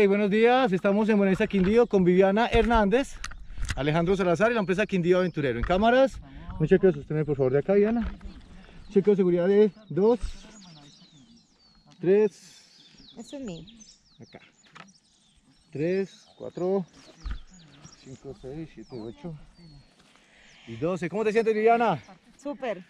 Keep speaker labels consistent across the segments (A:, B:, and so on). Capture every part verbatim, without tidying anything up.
A: buenos días. Estamos en Buenavista Quindío con Viviana Hernández, Alejandro Salazar y la empresa Quindío Aventurero. En cámaras, un chequeo de sostener por favor de acá, Viviana. Chequeo de seguridad de dos, tres,
B: Ese es mío.
A: acá, tres, cuatro, cinco, seis, siete, ocho y doce. ¿Cómo te sientes, Viviana?
B: Súper.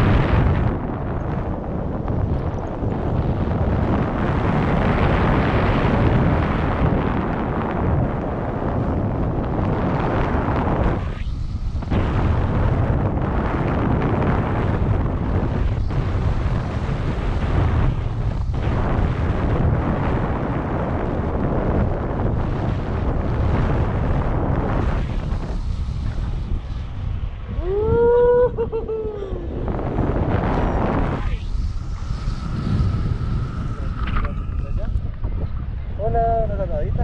A: Hola, una saludadita.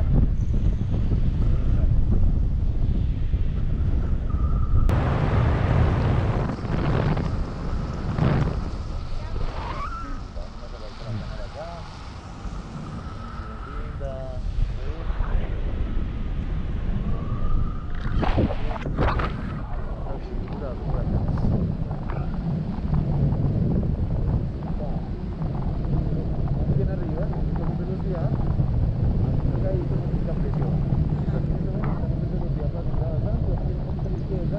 A: Bien arriba, con velocidad. Ahí con mucha presión. Aquí en este momento estamos en velocidad máxima avanzando, aquí un poquito a la izquierda.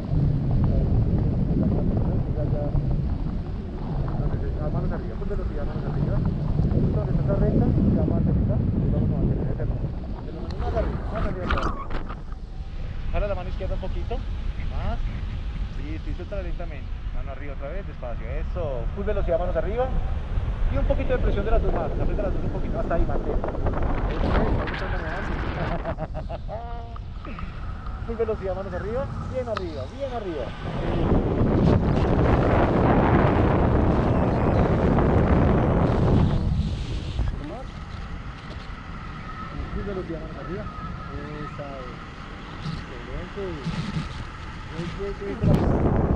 A: Manos arriba, con velocidad, manos arriba. Entonces esta recta y vamos a aterrizar y vamos a mantener ese rumbo. De lo menos más arriba, más arriba. Jala la mano izquierda un poquito, más. Listo, y suéltala lentamente. Mano arriba otra vez, despacio. Eso, full velocidad, manos arriba. Y un poquito de presión de las dos manos, aprieta las dos un poquito, hasta ahí, mantén. Full velocidad, manos arriba, bien arriba, bien arriba. Full velocidad, manos arriba. Esa es. Excelente. Muy bien, muy bien.